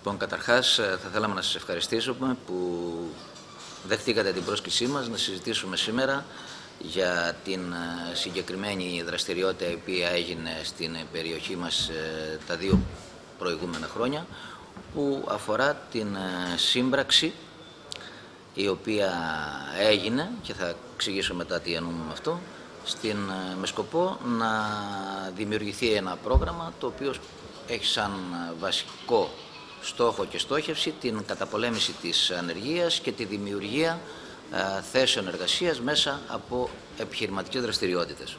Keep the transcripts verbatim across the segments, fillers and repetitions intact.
Λοιπόν, καταρχάς θα θέλαμε να σας ευχαριστήσουμε που δεχτήκατε την πρόσκλησή μας να συζητήσουμε σήμερα για την συγκεκριμένη δραστηριότητα η οποία έγινε στην περιοχή μας τα δύο προηγούμενα χρόνια, που αφορά την σύμπραξη η οποία έγινε, και θα εξηγήσω μετά τι εννοούμε με αυτό, στην, με σκοπό να δημιουργηθεί ένα πρόγραμμα το οποίο έχει σαν βασικό στόχο και στόχευση την καταπολέμηση της ανεργίας και τη δημιουργία α, θέσεων εργασίας μέσα από επιχειρηματικές δραστηριότητες.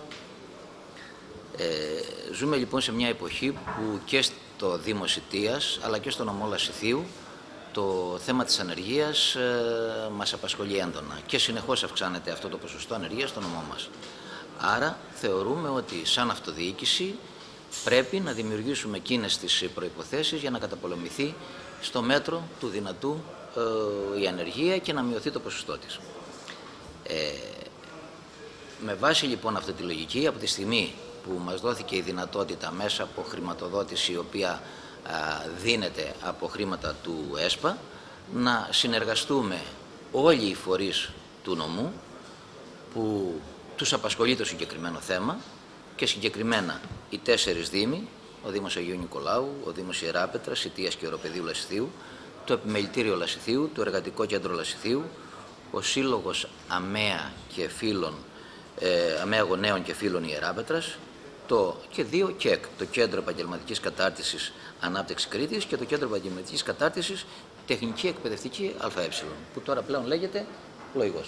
Ε, ζούμε λοιπόν σε μια εποχή που και στο Δήμο Σιτίας αλλά και στο νομό Λασιθίου το θέμα της ανεργίας ε, μας απασχολεί έντονα και συνεχώς αυξάνεται αυτό το ποσοστό ανεργίας στο νομό μας. Άρα θεωρούμε ότι σαν αυτοδιοίκηση πρέπει να δημιουργήσουμε εκείνες τις προϋποθέσεις για να καταπολεμηθεί στο μέτρο του δυνατού ε, η ανεργία και να μειωθεί το ποσοστό της. Ε, με βάση λοιπόν αυτή τη λογική, από τη στιγμή που μας δόθηκε η δυνατότητα μέσα από χρηματοδότηση η οποία ε, δίνεται από χρήματα του ΕΣΠΑ, να συνεργαστούμε όλοι οι φορείς του νομού που τους απασχολεί το συγκεκριμένο θέμα, και συγκεκριμένα οι τέσσερις δήμοι, ο Δήμος Αγίου Νικολάου, ο Δήμος Ιεράπετρας, Σιτίας και Οροπεδίου Λασιθίου, το Επιμελητήριο Λασιθίου, το Εργατικό Κέντρο Λασιθίου, ο Σύλλογος ΑΜΕΑ και Φίλων, ε, ΑΜΕΑ Γονέων και Φίλων Ιεράπετρας, το, και δύο ΚΕΚ, το Κέντρο Επαγγελματικής Κατάρτισης Ανάπτυξη Κρήτης και το Κέντρο Επαγγελματικής Κατάρτισης Τεχνική Εκπαιδευτική ΑΕ, που τώρα πλέον λέγεται Λοϊγός.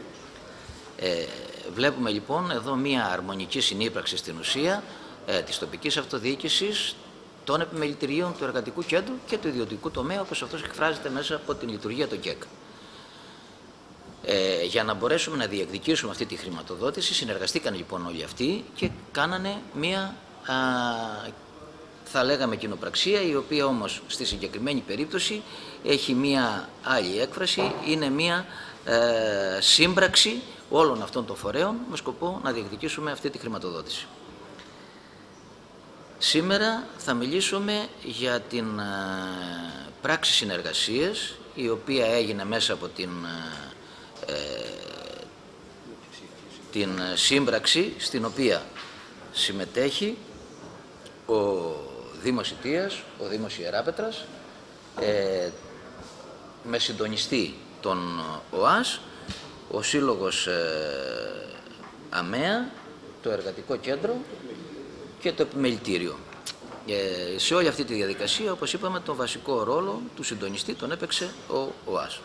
Ε, βλέπουμε λοιπόν εδώ μία αρμονική συνύπαρξη στην ουσία ε, της τοπικής αυτοδιοίκησης, των επιμελητηρίων, του εργατικού κέντρου και του ιδιωτικού τομέα, όπως αυτός εκφράζεται μέσα από την λειτουργία του ΚΕΚ. Ε, για να μπορέσουμε να διεκδικήσουμε αυτή τη χρηματοδότηση, συνεργαστήκαν λοιπόν όλοι αυτοί και κάνανε μία, α, θα λέγαμε, κοινοπραξία, η οποία όμως στη συγκεκριμένη περίπτωση έχει μία άλλη έκφραση, είναι μία ε, σύμπραξη όλων αυτών των φορέων με σκοπό να διεκδικήσουμε αυτή τη χρηματοδότηση. Σήμερα θα μιλήσουμε για την ε, πράξη συνεργασίας, η οποία έγινε μέσα από την, ε, την σύμπραξη στην οποία συμμετέχει ο Δήμος Σιτίας, ο Δήμος Ιεράπετρας, ε, με συντονιστή τον ΟΑΣ, ο Σύλλογος ε, ΑΜΕΑ, το Εργατικό Κέντρο και το Επιμελητήριο. Ε, σε όλη αυτή τη διαδικασία, όπως είπαμε, τον βασικό ρόλο του συντονιστή τον έπαιξε ο ΟΑΣ.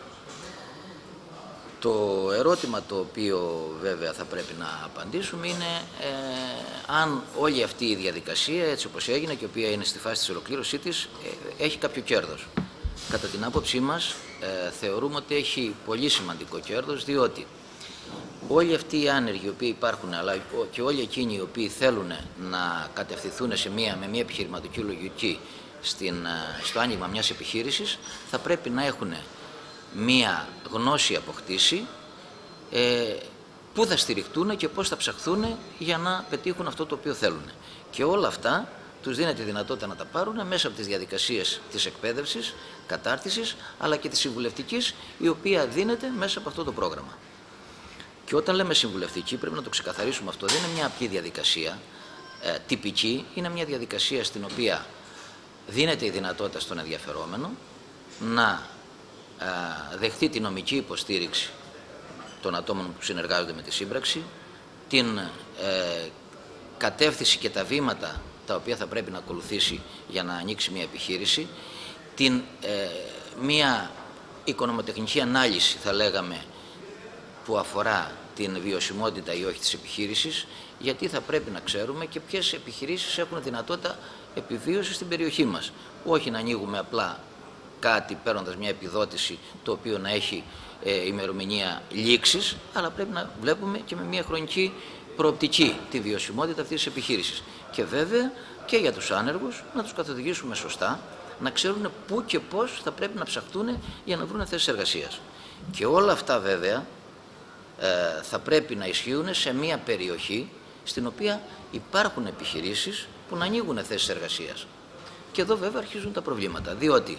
Το ερώτημα το οποίο βέβαια θα πρέπει να απαντήσουμε είναι ε, αν όλη αυτή η διαδικασία, έτσι όπως έγινε και η οποία είναι στη φάση της ολοκλήρωσής της, ε, έχει κάποιο κέρδος. Κατά την άποψή μας, ε, θεωρούμε ότι έχει πολύ σημαντικό κέρδος, διότι όλοι αυτοί οι άνεργοι οι οποίοι υπάρχουν, αλλά και όλοι εκείνοι οι οποίοι θέλουν να κατευθυνθούν σε μια, με μια επιχειρηματική λογική στην, στο άνοιγμα μιας επιχείρησης, θα πρέπει να έχουν μια γνώση αποκτήσει, ε, πού θα στηριχτούν και πώς θα ψαχθούν για να πετύχουν αυτό το οποίο θέλουν. Και όλα αυτά τους δίνεται τη δυνατότητα να τα πάρουν μέσα από τις διαδικασίες της εκπαίδευσης, κατάρτισης, αλλά και της συμβουλευτικής, η οποία δίνεται μέσα από αυτό το πρόγραμμα. Και όταν λέμε συμβουλευτική, πρέπει να το ξεκαθαρίσουμε αυτό. Δεν είναι μια απλή διαδικασία, ε, τυπική, είναι μια διαδικασία στην οποία δίνεται η δυνατότητα στον ενδιαφερόμενο να ε, δεχτεί τη νομική υποστήριξη των ατόμων που συνεργάζονται με τη σύμπραξη, την ε, κατεύθυνση και τα βήματα τα οποία θα πρέπει να ακολουθήσει για να ανοίξει μια επιχείρηση, την, ε, μια οικονομοτεχνική ανάλυση, θα λέγαμε, που αφορά την βιωσιμότητα ή όχι της επιχείρησης, γιατί θα πρέπει να ξέρουμε και ποιες επιχειρήσεις έχουν δυνατότητα επιβίωσης στην περιοχή μας. Όχι να ανοίγουμε απλά κάτι παίρνοντας μια επιδότηση το οποίο να έχει ε, ημερομηνία λήξης, αλλά πρέπει να βλέπουμε και με μια χρονική προοπτική τη βιωσιμότητα αυτής της επιχείρησης. Και βέβαια και για τους άνεργους να τους καθοδηγήσουμε σωστά, να ξέρουν πού και πώς θα πρέπει να ψαχτούν για να βρουν θέσεις εργασίας. Και όλα αυτά βέβαια ε, θα πρέπει να ισχύουν σε μια περιοχή στην οποία υπάρχουν επιχειρήσεις που να ανοίγουν θέσεις εργασίας. Και εδώ βέβαια αρχίζουν τα προβλήματα, διότι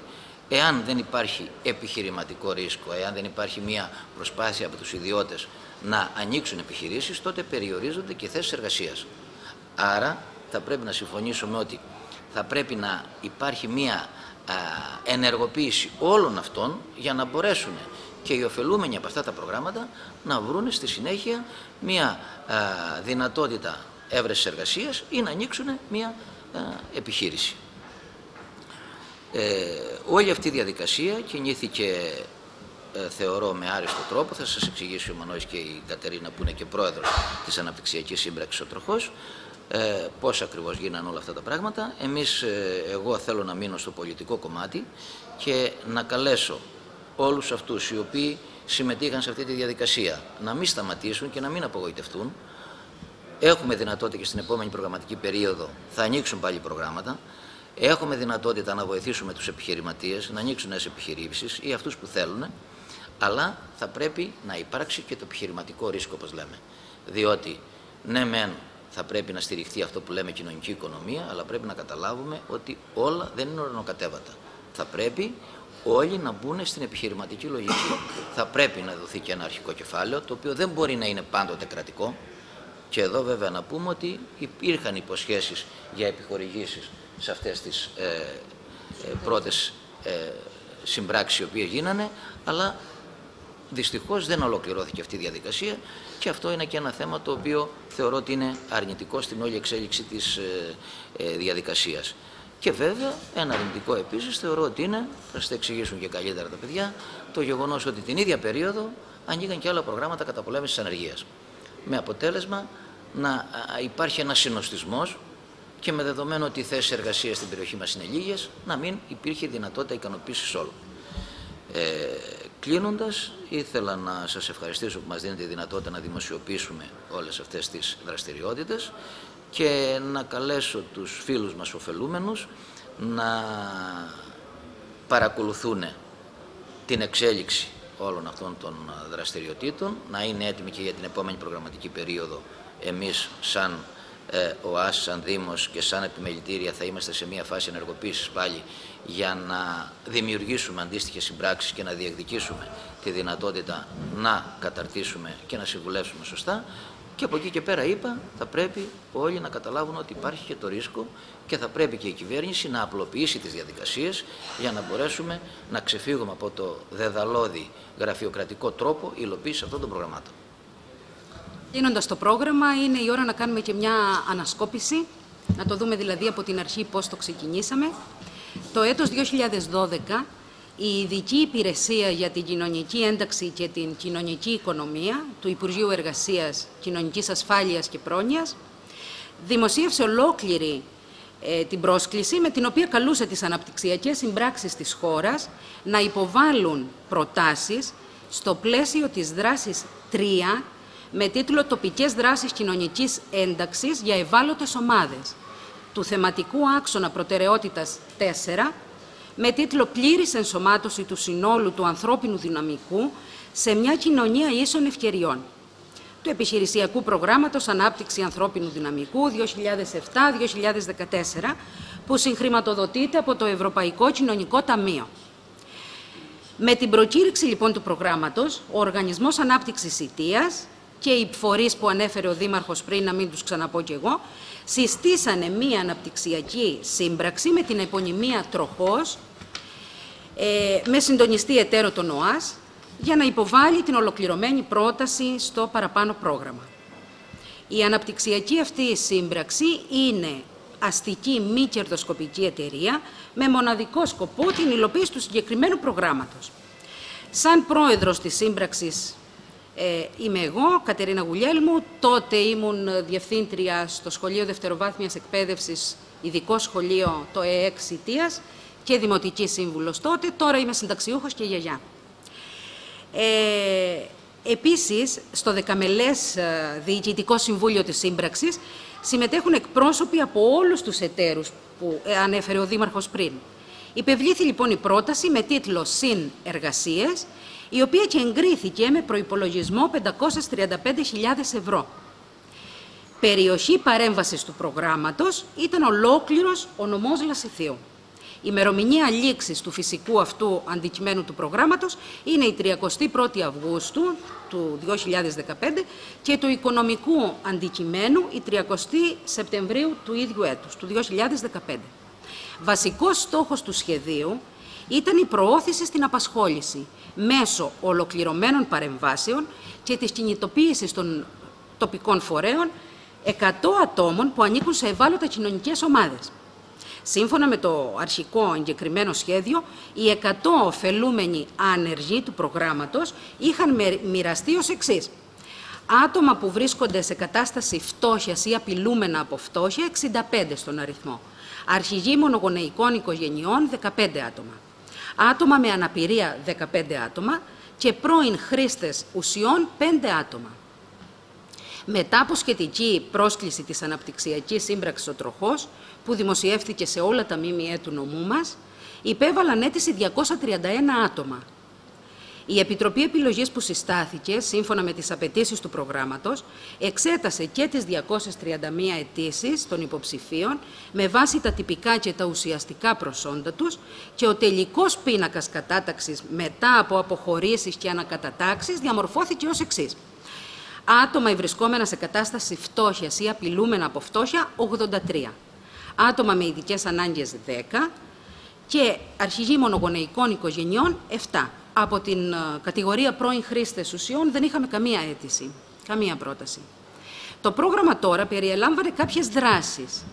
εάν δεν υπάρχει επιχειρηματικό ρίσκο, εάν δεν υπάρχει μια προσπάθεια από τους ιδιώτες να ανοίξουν επιχειρήσεις, τότε περιορίζονται και θέσεις εργασίας. Άρα θα πρέπει να συμφωνήσουμε ότι θα πρέπει να υπάρχει μια α, ενεργοποίηση όλων αυτών για να μπορέσουν και οι ωφελούμενοι από αυτά τα προγράμματα να βρουν στη συνέχεια μια α, δυνατότητα έβρεσης εργασίας ή να ανοίξουν μια α, επιχείρηση. Ε, όλη αυτή η διαδικασία κινήθηκε, ε, θεωρώ, με άριστο τρόπο. Θα σας εξηγήσει ο Μανώλης και η Κατερίνα, που είναι και πρόεδρος της Αναπτυξιακής Σύμπραξης ο Τροχός, ε, πώς ακριβώς γίνανε όλα αυτά τα πράγματα. Εμείς, ε, εγώ θέλω να μείνω στο πολιτικό κομμάτι και να καλέσω όλους αυτούς οι οποίοι συμμετείχαν σε αυτή τη διαδικασία να μην σταματήσουν και να μην απογοητευτούν. Έχουμε δυνατότητα και στην επόμενη προγραμματική περίοδο θα ανοίξουν πάλι προγράμματα. Έχουμε δυνατότητα να βοηθήσουμε τους επιχειρηματίες να ανοίξουν νέες επιχειρήσεις ή αυτούς που θέλουν, αλλά θα πρέπει να υπάρξει και το επιχειρηματικό ρίσκο, όπως λέμε. Διότι, ναι, μεν θα πρέπει να στηριχτεί αυτό που λέμε κοινωνική οικονομία, αλλά πρέπει να καταλάβουμε ότι όλα δεν είναι ορεινοκατέβατα. Θα πρέπει όλοι να μπουν στην επιχειρηματική λογική. Θα πρέπει να δοθεί και ένα αρχικό κεφάλαιο, το οποίο δεν μπορεί να είναι πάντοτε κρατικό. Και εδώ βέβαια να πούμε ότι υπήρχαν υποσχέσεις για επιχορηγήσεις σε αυτές τις ε, ε, πρώτες ε, συμπράξεις οι οποίες γίνανε, αλλά δυστυχώς δεν ολοκληρώθηκε αυτή η διαδικασία και αυτό είναι και ένα θέμα το οποίο θεωρώ ότι είναι αρνητικό στην όλη εξέλιξη της ε, ε, διαδικασίας. Και βέβαια ένα αρνητικό επίσης θεωρώ ότι είναι, θα σας τα εξηγήσουν και καλύτερα τα παιδιά, το γεγονός ότι την ίδια περίοδο ανοίγαν και άλλα προγράμματα καταπολέμησης της ανεργίας. Με αποτέλεσμα να υπάρχει ένας συνοστισμός και με δεδομένο ότι οι θέσεις εργασίας στην περιοχή μας είναι λίγες, να μην υπήρχε δυνατότητα ικανοποίησης όλων. Ε, κλείνοντας, ήθελα να σας ευχαριστήσω που μας δίνετε τη δυνατότητα να δημοσιοποιήσουμε όλες αυτές τις δραστηριότητες και να καλέσω τους φίλους μας ωφελούμενους να παρακολουθούν την εξέλιξη όλων αυτών των δραστηριοτήτων, να είναι έτοιμοι και για την επόμενη προγραμματική περίοδο. Εμείς σαν ε, ΟΑΣ, σαν Δήμος και σαν επιμελητήρια θα είμαστε σε μια φάση ενεργοποίησης πάλι για να δημιουργήσουμε αντίστοιχες συμπράξεις και να διεκδικήσουμε τη δυνατότητα να καταρτήσουμε και να συμβουλεύσουμε σωστά. Και από εκεί και πέρα είπα, θα πρέπει όλοι να καταλάβουν ότι υπάρχει και το ρίσκο και θα πρέπει και η κυβέρνηση να απλοποιήσει τις διαδικασίες για να μπορέσουμε να ξεφύγουμε από το δεδαλώδη γραφειοκρατικό τρόπο υλοποίησης αυτών των προγραμμάτων. Κλείνοντας το πρόγραμμα, είναι η ώρα να κάνουμε και μια ανασκόπηση, να το δούμε δηλαδή από την αρχή πώς το ξεκινήσαμε. Το έτος δύο χιλιάδες δώδεκα, η Ειδική Υπηρεσία για την Κοινωνική Ένταξη και την Κοινωνική Οικονομία του Υπουργείου Εργασίας, Κοινωνικής Ασφάλειας και Πρόνοιας δημοσίευσε ολόκληρη ε, την πρόσκληση με την οποία καλούσε τις αναπτυξιακές συμπράξεις της χώρας να υποβάλουν προτάσεις στο πλαίσιο της δράσης τρία με τίτλο «Τοπικές δράσεις κοινωνικής ένταξης για ευάλωτες ομάδες» του θεματικού άξονα προτεραιότητας τέσσερα με τίτλο «Πλήρης ενσωμάτωση του συνόλου του ανθρώπινου δυναμικού σε μια κοινωνία ίσων ευκαιριών» του Επιχειρησιακού Προγράμματος Ανάπτυξη Ανθρώπινου Δυναμικού δύο χιλιάδες επτά με δύο χιλιάδες δεκατέσσερα, που συγχρηματοδοτείται από το Ευρωπαϊκό Κοινωνικό Ταμείο. Με την προκήρυξη λοιπόν του προγράμματος, ο Οργανισμός Ανάπτυξης Ιτίας και οι φορείς που ανέφερε ο Δήμαρχος πριν, να μην τους ξαναπώ κι εγώ, συστήσανε μία αναπτυξιακή σύμπραξη με την επωνυμία Τροχός, ε, με συντονιστή εταίρο τον ΟΑΣ, για να υποβάλει την ολοκληρωμένη πρόταση στο παραπάνω πρόγραμμα. Η αναπτυξιακή αυτή σύμπραξη είναι αστική μη κερδοσκοπική εταιρεία με μοναδικό σκοπό την υλοποίηση του συγκεκριμένου προγράμματος. Σαν πρόεδρος της σύμπραξης ε, είμαι εγώ, Κατερίνα Γουλιέλμου, τότε ήμουν διευθύντρια στο Σχολείο Δευτεροβάθμιας Εκπαίδευσης, ειδικό σχολείο, το ΕΕΚ Ιτίας, και δημοτική σύμβουλος τότε, τώρα είμαι συνταξιούχος και γιαγιά. Ε, επίσης, στο δεκαμελές Διοικητικό Συμβούλιο της Σύμπραξης συμμετέχουν εκπρόσωποι από όλους τους εταίρους που ανέφερε ο Δήμαρχος πριν. Υπευλήθη λοιπόν η πρόταση με τίτλο «Συνεργασίες», η οποία και εγκρίθηκε με προϋπολογισμό πεντακόσιες τριάντα πέντε χιλιάδες ευρώ. Περιοχή παρέμβασης του προγράμματος ήταν ολόκληρος ο νομός Λασιθίου. Η ημερομηνία λήξης του φυσικού αυτού αντικειμένου του προγράμματος είναι η τριακοστή πρώτη Αυγούστου του δύο χιλιάδες δεκαπέντε και του οικονομικού αντικειμένου η τριακοστή Σεπτεμβρίου του ίδιου έτους, του δύο χιλιάδες δεκαπέντε. Βασικός στόχος του σχεδίου ήταν η προώθηση στην απασχόληση μέσω ολοκληρωμένων παρεμβάσεων και της κινητοποίησης των τοπικών φορέων εκατό ατόμων που ανήκουν σε ευάλωτα κοινωνικές ομάδες. Σύμφωνα με το αρχικό εγκεκριμένο σχέδιο, οι εκατό ωφελούμενοι άνεργοι του προγράμματος είχαν μοιραστεί ως εξής. Άτομα που βρίσκονται σε κατάσταση φτώχειας ή απειλούμενα από φτώχεια, εξήντα πέντε στον αριθμό. Αρχηγοί μονογονεϊκών οικογενειών, δεκαπέντε άτομα. Άτομα με αναπηρία, δεκαπέντε άτομα και πρώην χρήστες ουσιών, πέντε άτομα. Μετά από σχετική πρόσκληση της Αναπτυξιακής Σύμπραξης ο Τροχός, που δημοσιεύθηκε σε όλα τα ΜΜΕ του νομού μας, υπέβαλαν αίτηση διακόσια τριάντα ένα άτομα. Η Επιτροπή Επιλογής που συστάθηκε, σύμφωνα με τις απαιτήσεις του προγράμματος, εξέτασε και τις διακόσιες τριάντα μία αιτήσεις των υποψηφίων με βάση τα τυπικά και τα ουσιαστικά προσόντα τους και ο τελικός πίνακας κατάταξης μετά από αποχωρήσεις και ανακατατάξεις διαμορφώθηκε ως εξής. Άτομα βρισκόμενα σε κατάσταση φτώχειας ή απειλούμενα από φτώχεια, ογδόντα τρία. Άτομα με ειδικές ανάγκες, δέκα. Και αρχηγοί μονογονεϊκών οικογενειών, επτά. Από την uh, κατηγορία πρώην χρήστες ουσιών δεν είχαμε καμία αίτηση, καμία πρόταση. Το πρόγραμμα τώρα περιελάμβανε κάποιες δράσεις.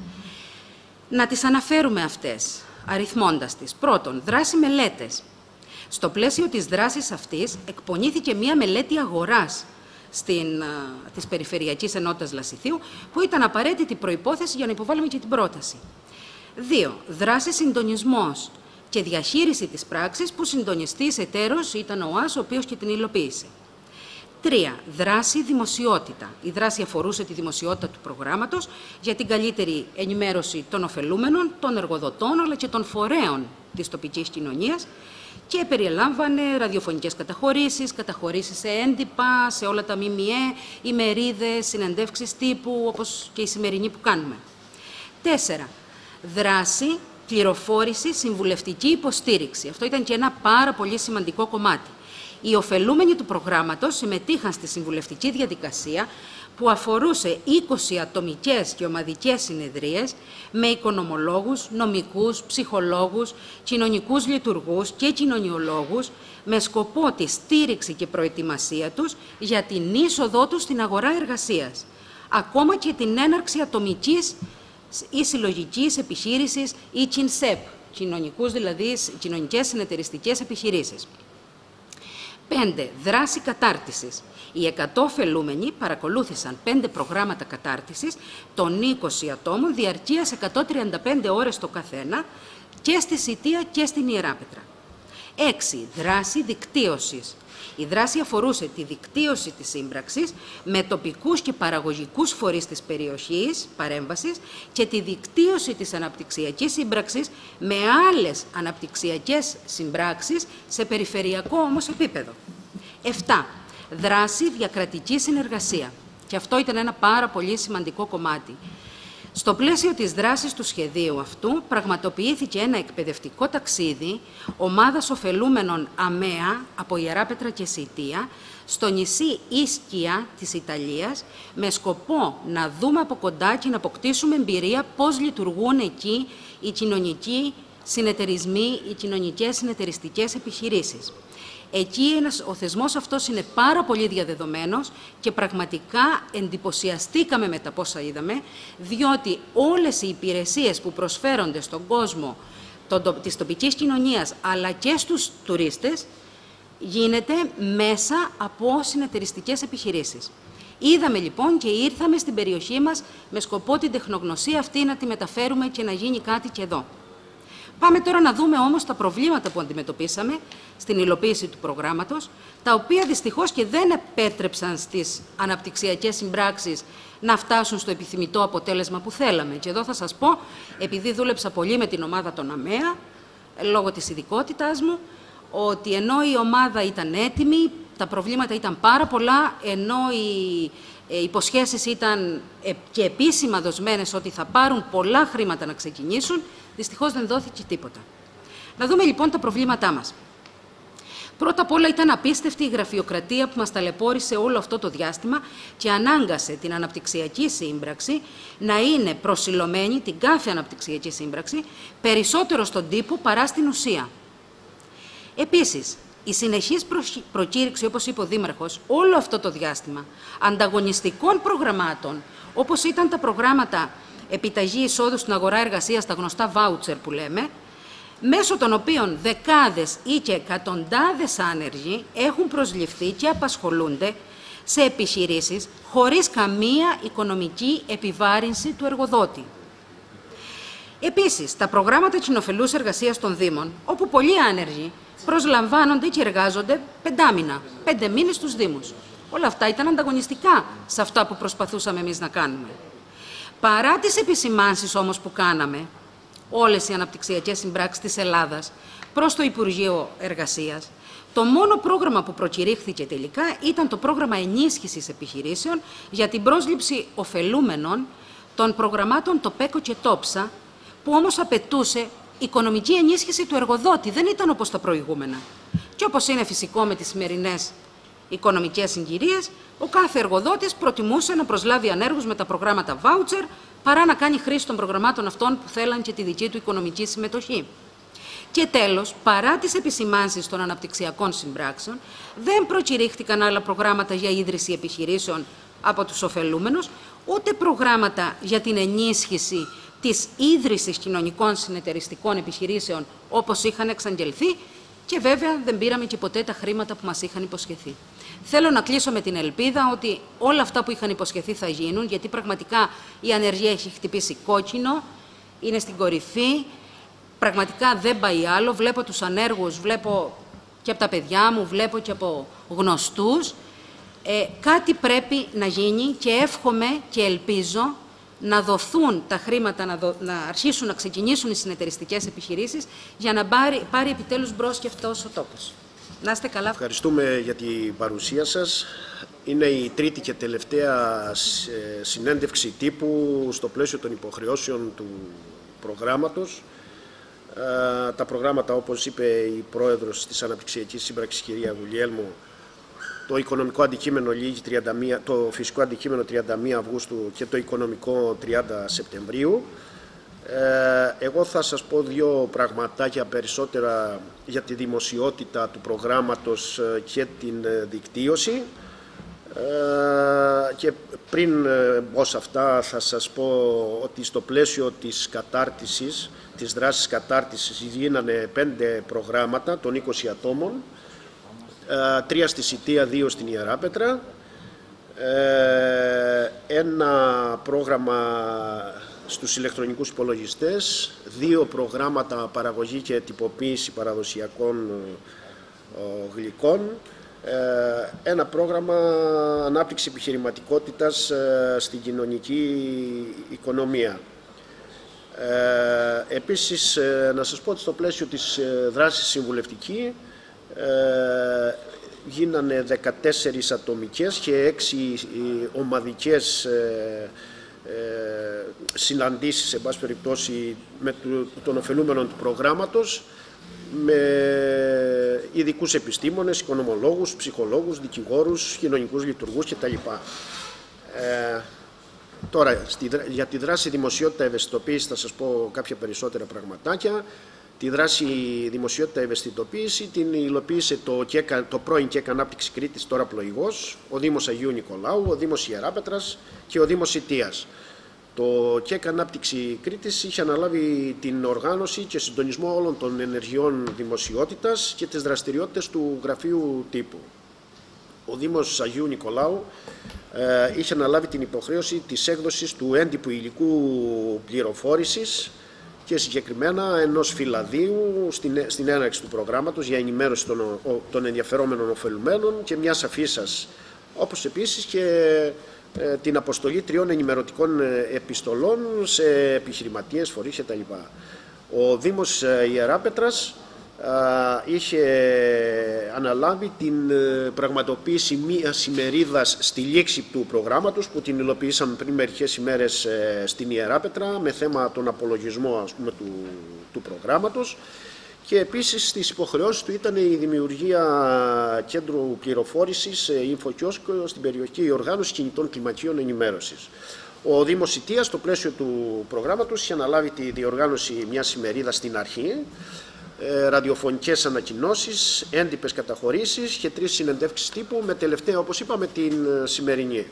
Να τις αναφέρουμε αυτές, αριθμώντας τις. Πρώτον, δράση μελέτες. Στο πλαίσιο της δράσης αυτής εκπονήθηκε μία μελέτη αγοράς στην, uh, της Περιφερειακής Ενότητας Λασιθίου, που ήταν απαραίτητη προϋπόθεση για να υποβάλουμε και την πρόταση. Δύο, δράση συντονισμός και διαχείριση της πράξης που συντονιστής εταίρος ήταν ο ΑΣ, ο οποίος και την υλοποίησε. Τρία, δράση δημοσιότητα. Η δράση αφορούσε τη δημοσιότητα του προγράμματος για την καλύτερη ενημέρωση των ωφελούμενων, των εργοδοτών, αλλά και των φορέων της τοπικής κοινωνίας και περιελάμβανε ραδιοφωνικές καταχωρήσεις, καταχωρήσεις σε έντυπα, σε όλα τα ΜΜΕ, ημερίδες, συνεντεύξεις τύπου, όπως και η σημερινή που κάνουμε. Τέσσερα, δράση, πληροφόρηση, συμβουλευτική υποστήριξη. Αυτό ήταν και ένα πάρα πολύ σημαντικό κομμάτι. Οι ωφελούμενοι του προγράμματος συμμετείχαν στη συμβουλευτική διαδικασία που αφορούσε είκοσι ατομικές και ομαδικές συνεδρίες με οικονομολόγους, νομικούς, ψυχολόγους, κοινωνικούς λειτουργούς και κοινωνιολόγους με σκοπό τη στήριξη και προετοιμασία τους για την είσοδό τους στην αγορά εργασίας, ακόμα και την έναρξη ατομικής ή συλλογικής επιχείρησης ή κινσέπ, κοινωνικούς, δηλαδή κοινωνικές συνεταιριστικές επιχειρήσεις. Πέντε, δράση κατάρτισης. Οι εκατό ωφελούμενοι παρακολούθησαν πέντε προγράμματα κατάρτισης των είκοσι ατόμων διαρκείας εκατόν τριάντα πέντε ώρες το καθένα και στη Σιτία και στην Ιεράπετρα. Έξι, δράση δικτύωσης. Η δράση αφορούσε τη δικτύωση της σύμπραξης με τοπικούς και παραγωγικούς φορείς της περιοχής παρέμβασης και τη δικτύωση της αναπτυξιακής σύμπραξης με άλλες αναπτυξιακές συμπράξεις σε περιφερειακό όμως επίπεδο. Επτά. Δράση διακρατική συνεργασία. Και αυτό ήταν ένα πάρα πολύ σημαντικό κομμάτι. Στο πλαίσιο της δράσης του σχεδίου αυτού πραγματοποιήθηκε ένα εκπαιδευτικό ταξίδι ομάδας ωφελούμενων ΑΜΕΑ από Ιεράπετρα και Σιτία στο νησί Ίσκια της Ιταλίας με σκοπό να δούμε από κοντά και να αποκτήσουμε εμπειρία πώς λειτουργούν εκεί οι κοινωνικοί συνεταιρισμοί, οι κοινωνικές συνεταιριστικές επιχειρήσεις. Εκεί ο θεσμός αυτός είναι πάρα πολύ διαδεδομένος και πραγματικά εντυπωσιαστήκαμε με τα πόσα είδαμε, διότι όλες οι υπηρεσίες που προσφέρονται στον κόσμο της τοπικής κοινωνίας αλλά και στους τουρίστες γίνεται μέσα από συνεταιριστικές επιχειρήσεις. Είδαμε λοιπόν και ήρθαμε στην περιοχή μας με σκοπό την τεχνογνωσία αυτή να τη μεταφέρουμε και να γίνει κάτι και εδώ. Πάμε τώρα να δούμε όμως τα προβλήματα που αντιμετωπίσαμε στην υλοποίηση του προγράμματος, τα οποία δυστυχώς και δεν επέτρεψαν στις αναπτυξιακές συμπράξεις να φτάσουν στο επιθυμητό αποτέλεσμα που θέλαμε. Και εδώ θα σας πω, επειδή δούλεψα πολύ με την ομάδα των ΑΜΕΑ, λόγω της ειδικότητάς μου, ότι ενώ η ομάδα ήταν έτοιμη, τα προβλήματα ήταν πάρα πολλά, ενώ οι υποσχέσεις ήταν και επίσημα δοσμένες ότι θα πάρουν πολλά χρήματα να ξεκινήσουν, δυστυχώς δεν δόθηκε τίποτα. Να δούμε λοιπόν τα προβλήματά μας. Πρώτα απ' όλα ήταν απίστευτη η γραφειοκρατία που μας ταλαιπώρησε όλο αυτό το διάστημα και ανάγκασε την αναπτυξιακή σύμπραξη να είναι προσιλωμένη, την κάθε αναπτυξιακή σύμπραξη, περισσότερο στον τύπο παρά στην ουσία. Επίσης, η συνεχής προκήρυξη, όπως είπε ο Δήμαρχος, όλο αυτό το διάστημα ανταγωνιστικών προγραμμάτων, όπως ήταν τα προγράμματα επιταγή εισόδου στην αγορά εργασίας, τα γνωστά voucher που λέμε, μέσω των οποίων δεκάδες ή και εκατοντάδες άνεργοι έχουν προσληφθεί και απασχολούνται σε επιχειρήσεις χωρίς καμία οικονομική επιβάρυνση του εργοδότη. Επίσης, τα προγράμματα κοινοφελούς εργασίας των Δήμων, όπου πολλοί άνεργοι προσλαμβάνονται και εργάζονται πεντάμινα, πέντε μήνες στους Δήμους. Όλα αυτά ήταν ανταγωνιστικά σε αυτά που προσπαθούσαμε εμείς να κάνουμε. Παρά τις επισημάνσεις όμως που κάναμε, όλες οι αναπτυξιακές συμπράξεις της Ελλάδας προς το Υπουργείο Εργασίας, το μόνο πρόγραμμα που προκηρύχθηκε τελικά ήταν το πρόγραμμα ενίσχυσης επιχειρήσεων για την πρόσληψη ωφελούμενων των προγραμμάτων ΤΟΠΕΚΟ και ΤΟΠΣΑ, που όμως απαιτούσε οικονομική ενίσχυση του εργοδότη, δεν ήταν όπως τα προηγούμενα. Και όπως είναι φυσικό με τις σημερινές οικονομικές συγκυρίες, ο κάθε εργοδότης προτιμούσε να προσλάβει ανέργους με τα προγράμματα voucher παρά να κάνει χρήση των προγραμμάτων αυτών που θέλαν και τη δική του οικονομική συμμετοχή. Και τέλος, παρά τις επισημάνσεις των αναπτυξιακών συμπράξεων, δεν προκηρύχθηκαν άλλα προγράμματα για ίδρυση επιχειρήσεων από τους ωφελούμενους, ούτε προγράμματα για την ενίσχυση της ίδρυσης κοινωνικών συνεταιριστικών επιχειρήσεων όπως είχαν εξαγγελθεί, και βέβαια δεν πήραμε και ποτέ τα χρήματα που μας είχαν υποσχεθεί. Θέλω να κλείσω με την ελπίδα ότι όλα αυτά που είχαν υποσχεθεί θα γίνουν, γιατί πραγματικά η ανεργία έχει χτυπήσει κόκκινο, είναι στην κορυφή, πραγματικά δεν πάει άλλο. Βλέπω τους ανέργους, βλέπω και από τα παιδιά μου, βλέπω και από γνωστούς. Ε, κάτι πρέπει να γίνει και εύχομαι και ελπίζω να δοθούν τα χρήματα, να, δο... να αρχίσουν να ξεκινήσουν οι συνεταιριστικές επιχειρήσεις για να πάρει, πάρει επιτέλους μπρος και αυτός ο τόπος. Να είστε καλά. Ευχαριστούμε για την παρουσία σας. Είναι η τρίτη και τελευταία συνέντευξη τύπου στο πλαίσιο των υποχρεώσεων του προγράμματος. Τα προγράμματα, όπως είπε η Πρόεδρος της Αναπτυξιακής Σύμπραξης, κυρία Γουλιέλμου, το οικονομικό αντικείμενο λήγει τριάντα μία, το φυσικό αντικείμενο τριάντα μία Αυγούστου και το οικονομικό τριάντα Σεπτεμβρίου. Ε, εγώ θα σας πω δύο πραγματάκια περισσότερα για τη δημοσιότητα του προγράμματος και την δικτύωση. Ε, και πριν μπω σε αυτά θα σας πω ότι στο πλαίσιο της κατάρτισης, της δράσης κατάρτισης, γίνανε πέντε προγράμματα των είκοσι ατόμων, τρία στη Σιτία, δύο στην Ιεράπετρα, ένα πρόγραμμα στους ηλεκτρονικούς υπολογιστές, δύο προγράμματα παραγωγή και τυποποίηση παραδοσιακών γλυκών, ένα πρόγραμμα ανάπτυξη επιχειρηματικότητας στην κοινωνική οικονομία. Επίσης, να σας πω ότι στο πλαίσιο της δράσης συμβουλευτική γίνανε δεκατέσσερις ατομικές και έξι ομαδικές συναντήσεις, σε πάση περιπτώσει, με τον ωφελούμενο του προγράμματος, με ειδικούς επιστήμονες, οικονομολόγους, ψυχολόγους, δικηγόρους, κοινωνικούς λειτουργούς κτλ. Ε, τώρα, στη, για τη δράση δημοσιότητα ευαισθητοποίηση θα σας πω κάποια περισσότερα πραγματάκια. Τη δράση δημοσιότητα ευαισθητοποίηση την υλοποίησε το, ΚΕΚ, το πρώην ΚΕΚ Ανάπτυξη Κρήτης, τώρα πλοηγός, ο Δήμος Αγίου Νικολάου, ο Δήμος Ιεράπετρας και ο Δήμος Σιτίας. Το ΚΕΚ Ανάπτυξη Κρήτης είχε αναλάβει την οργάνωση και συντονισμό όλων των ενεργειών δημοσιότητας και τις δραστηριότητες του Γραφείου Τύπου. Ο Δήμος Αγίου Νικολάου ε, είχε αναλάβει την υποχρέωση της έκδοσης του έντυπου υλικού πληροφόρησης και συγκεκριμένα ενός φυλαδίου στην, στην έναρξη του προγράμματος για ενημέρωση των, των ενδιαφερόμενων ωφελουμένων και μιας αφίσας, όπως επίσης και ε, την αποστολή τριών ενημερωτικών επιστολών σε επιχειρηματίες, φορείς κτλ. Ο Δήμος Ιεράπετρας α, είχε αναλάβει την πραγματοποίηση μιας ημερίδας στη λήξη του προγράμματος που την υλοποιήσαμε πριν μερικές ημέρες ε, στην Ιεράπετρα με θέμα τον απολογισμό, ας πούμε, του, του προγράμματος, Και επίσης στις υποχρεώσεις του ήταν η δημιουργία κέντρου πληροφόρησης InfoKiosk στην περιοχή οργάνωση κινητών κλιμακίων ενημέρωσης. Ο Δήμος Ιτίας, στο πλαίσιο του προγράμματος, είχε αναλάβει τη διοργάνωση μιας ημερίδας στην αρχή, ραδιοφωνικές ανακοινώσεις, έντυπες καταχωρήσεις και τρεις συνεντεύξεις τύπου, με τελευταία, όπως είπαμε, την σημερινή.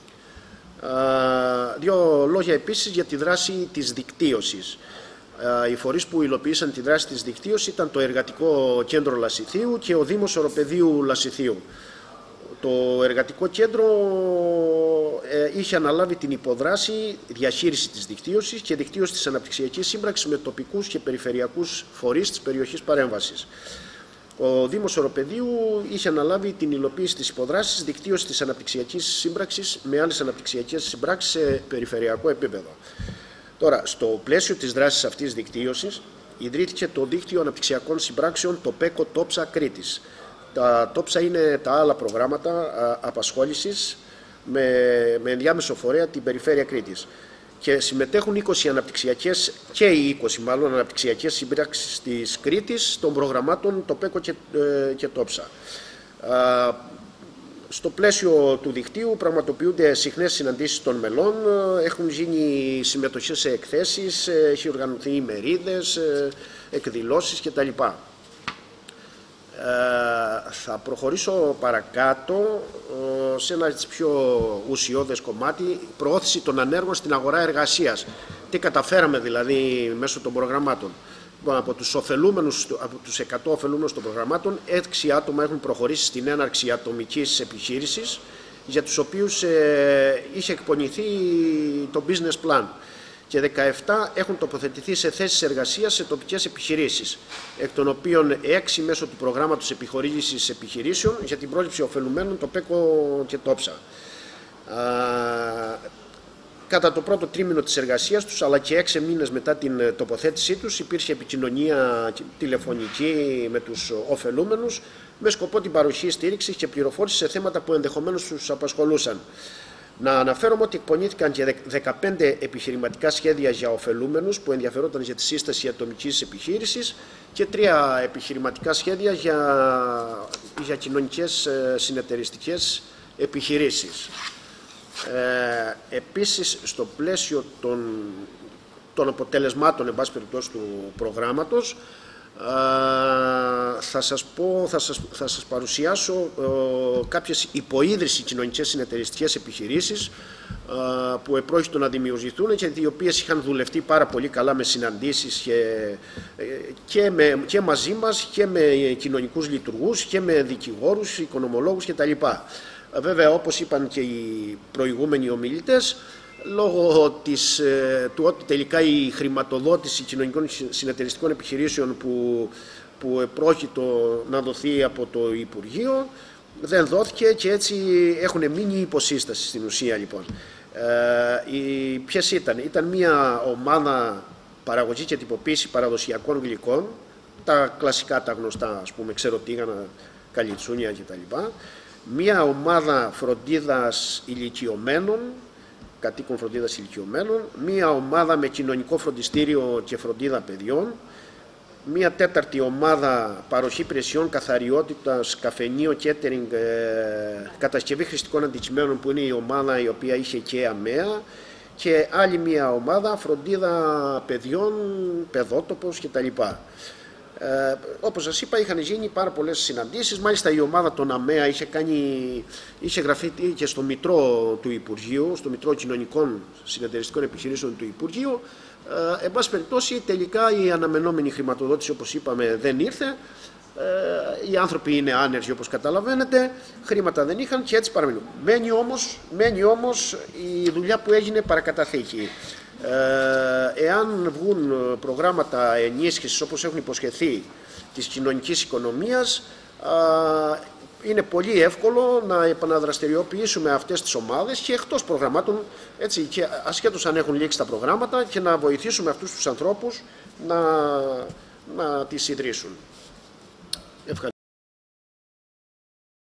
Δύο λόγια επίσης για τη δράση της δικτύωσης. Οι φορείς που υλοποίησαν τη δράση της δικτύωσης ήταν το Εργατικό Κέντρο Λασιθίου και ο Δήμος Οροπεδίου Λασιθίου. Το Εργατικό Κέντρο ε, είχε αναλάβει την υποδράση, διαχείριση της δικτύωσης και δικτύωση της αναπτυξιακής σύμπραξης με τοπικούς και περιφερειακούς φορείς της περιοχής παρέμβασης. Ο Δήμος Οροπεδίου είχε αναλάβει την υλοποίηση της υποδράσης, δικτύωση της αναπτυξιακής σύμπραξης με άλλες αναπτυξιακές συμπράξεις σε περιφερειακό επίπεδο. Τώρα, στο πλαίσιο της δράσης αυτής της δικτύωσης, ιδρύθηκε το Δίκτυο Αναπτυξιακών Συμπράξεων, το ΠΕΚΟ Τόψα Κρήτης. Τα τόψα είναι τα άλλα προγράμματα α, απασχόλησης με, με ενδιάμεσο φορέα την περιφέρεια Κρήτης. Και συμμετέχουν είκοσι αναπτυξιακές και οι είκοσι μάλλον αναπτυξιακές συμπράξεις της Κρήτης των προγραμμάτων το ΠΕΚΟ και, ε, και τόψα. Α, στο πλαίσιο του δικτύου πραγματοποιούνται συχνές συναντήσεις των μελών, έχουν γίνει συμμετοχές σε εκθέσεις, έχει οργανωθεί ημερίδες, εκδηλώσεις κτλ. Ε, θα προχωρήσω παρακάτω ε, σε ένα πιο ουσιώδες κομμάτι, προώθηση των ανέργων στην αγορά εργασίας. Τι καταφέραμε δηλαδή μέσω των προγραμμάτων. Από τους, ωφελούμενους, από τους εκατό ωφελούμενους των προγραμμάτων, έξι άτομα έχουν προχωρήσει στην έναρξη ατομικής επιχείρησης, για τους οποίους ε, είχε εκπονηθεί το business plan. Και δεκαεπτά έχουν τοποθετηθεί σε θέσεις εργασίας σε τοπικές επιχειρήσεις, εκ των οποίων έξι μέσω του προγράμματος επιχορήγησης επιχειρήσεων για την πρόληψη ωφελουμένων, το ΠΕΚΟ και τόψα. Α, κατά το πρώτο τρίμηνο της εργασίας τους, αλλά και έξι μήνες μετά την τοποθέτησή τους, υπήρχε επικοινωνία τηλεφωνική με τους ωφελούμενους, με σκοπό την παροχή στήριξης και πληροφόρηση σε θέματα που ενδεχομένως τους απασχολούσαν. Να αναφέρομαι ότι εκπονήθηκαν και δεκαπέντε επιχειρηματικά σχέδια για ωφελούμενους που ενδιαφερόταν για τη σύσταση ατομικής επιχείρησης και τρία επιχειρηματικά σχέδια για, για κοινωνικές συνεταιριστικές επιχειρήσεις. Ε, επίσης, στο πλαίσιο των, των αποτελεσμάτων, εν πάση περιπτώσει, του προγράμματος, Uh, θα, σας πω, θα, σας, θα σας παρουσιάσω uh, κάποιες υποίδρυση κοινωνικές συνεταιριστικές επιχειρήσεις uh, που επρόκειτο να δημιουργηθούν και οι οποίες είχαν δουλευτεί πάρα πολύ καλά με συναντήσεις και, και, με, και μαζί μας και με κοινωνικούς λειτουργούς και με δικηγόρους, οικονομολόγους κτλ. Βέβαια, όπως είπαν και οι προηγούμενοι ομιλητές, λόγω της, του ότι τελικά η χρηματοδότηση κοινωνικών συνεταιριστικών επιχειρήσεων που, που πρόκειτο να δοθεί από το Υπουργείο δεν δόθηκε και έτσι έχουν μείνει υποσύσταση στην ουσία λοιπόν. Ε, οι, ποιες ήταν, ήταν μια ομάδα παραγωγή και τυποποίηση παραδοσιακών γλυκών, τα κλασικά, τα γνωστά, ας πούμε, ξεροτήγανα, καλιτσούνια κτλ. Μια ομάδα φροντίδας ηλικιωμένων, κατοίκων φροντίδας ηλικιωμένων, μία ομάδα με κοινωνικό φροντιστήριο και φροντίδα παιδιών, μία τέταρτη ομάδα παροχή υπηρεσιών καθαριότητας, καφενείο, κέτερινγκ, ε, κατασκευή χρηστικών αντικειμένων που είναι η ομάδα η οποία είχε και ΑΜΕΑ, και άλλη μία ομάδα φροντίδα παιδιών, παιδότοπος κτλ. Ε, όπως σας είπα, είχαν γίνει πάρα πολλές συναντήσεις. Μάλιστα η ομάδα των ΑΜΕΑ είχε, κάνει, είχε γραφεί και στο Μητρό του Υπουργείου, στο Μητρό Κοινωνικών Συνεταιριστικών Επιχειρήσεων του Υπουργείου. Ε, εν πάση περιπτώσει, τελικά η αναμενόμενη χρηματοδότηση, όπως είπαμε, δεν ήρθε. Ε, οι άνθρωποι είναι άνεργοι, όπως καταλαβαίνετε, χρήματα δεν είχαν και έτσι παραμένουν. Μένει όμως, μένει όμως η δουλειά που έγινε παρακαταθήκη. Ε, εάν βγουν προγράμματα ενίσχυσης όπως έχουν υποσχεθεί της κοινωνικής οικονομίας, ε, είναι πολύ εύκολο να επαναδραστηριοποιήσουμε αυτές τις ομάδες και εκτός προγραμμάτων, έτσι, και ασχέτως αν έχουν λήξει τα προγράμματα, και να βοηθήσουμε αυτούς τους ανθρώπους να, να τις ιδρύσουν.